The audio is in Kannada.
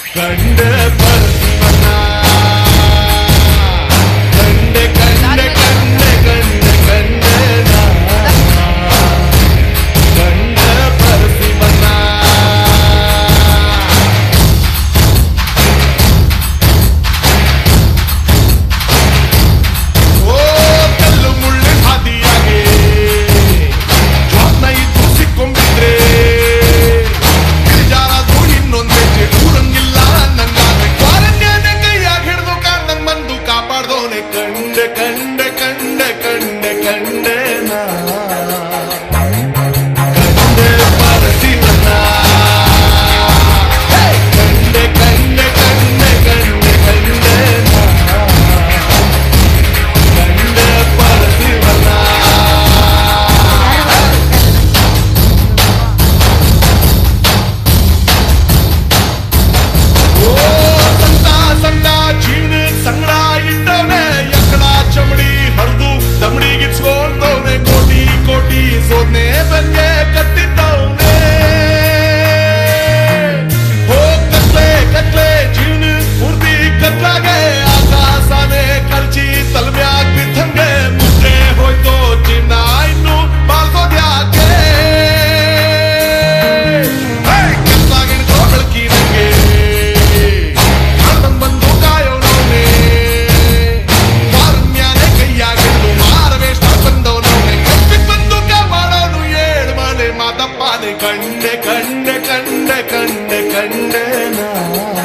ಕಂಡೆ ಪರಶಿವನ ಕಂಡೆ ಕಂಡೆ ಕಂಡೆ ಕಂಡೆ ಕಂಡೆ ನಾ ಕಂಡೆ ಪರಶಿವನ ಓ ಕಲ್ಲು ಮುಳ್ಳು ಹಾದಿಯಾಗೆ ಜ್ವಾಪ್ನ ಇದ್ದು ಸಿಕ್ಕೊಂಬಿದ್ರೆ ಜಾರದು ಇನ್ನೊಂದೇ ಊರಂಗಿಲ್ಲ ನಂಗಾದ್ರೆ ಕ್ವಾರಂಟೈನ್ ಕೈಯಾಗ ಹಿಡ್ದು ನಂಗ್ ಬಂದು ಕಾಪಾಡ್ದೋನೆ ಕಂಡೆ ಕಂಡೆ ಕಂಡೆ ಕಂಡೆ ಕಂಡೆ ನಾ ಕಂಡೆ ಪರಶಿವನ ಕಂಡೆ ಕಂಡೆ ಕಂಡೆ ಕಂಡೆ ಕಂಡೆ ನಾ ಕಂಡೆ ಪರಶಿವನ ಓ ಸಂತ ಸಂತ ಜೀವನ ಸಂಗಡ ಇಟ್ಟವನೆ ಎಕ್ಕಡ ಚಮಡಿ ಹರಿದು ದಮಡಿಗಿಸ್ಕೊಂಡವನೆ ಕೋಟಿ ಕೋಟಿ ಸೋದ್ನೆ ಬೆನ್ಗೆ ಕಟ್ಟಿದ್ದವನೆ ಹೋ ಕತ್ಲೆ ಕತ್ಲೆ ಜೀವನ ಪೂರ್ತಿ ಕತ್ಲಾಗೆ ಆಕಾಶನೇ ಕರ್ಚಿ ತಲೆಮ್ಯಾಗ ಬಿದ್ದಂಗೆ ಮುದ್ರೆ ಹೋಯ್ತೋ ಚಿನ್ನ ಇನ್ನು ಬಾಳ್ಸೋದ್ಯಾಕೆ ಕತ್ಲಾಗಿಡ್ತೋ ಬೆಳಕಿನಂಗೆ ಕಳ್ದಂಗ್ ಬಂದು ಕಾಯೋನವನೇ ಮಾರನ್ಯಾನೆ ಕೈಯಾಗಿಡ್ದು ಮಾರವೇಷ್ಟ ಬಂದವನವನೇ ಕಪ್ಪಿಗ್ ಬಂದು ಮಾಡೋನು ಏಳು ಮನೆ ಮಾತಪ್ಪಾನೆ ಕಂಡೆ ಕಂಡೆ ಕಂಡೆ ಕಂಡೆ ಕಂಡೆ ನಾ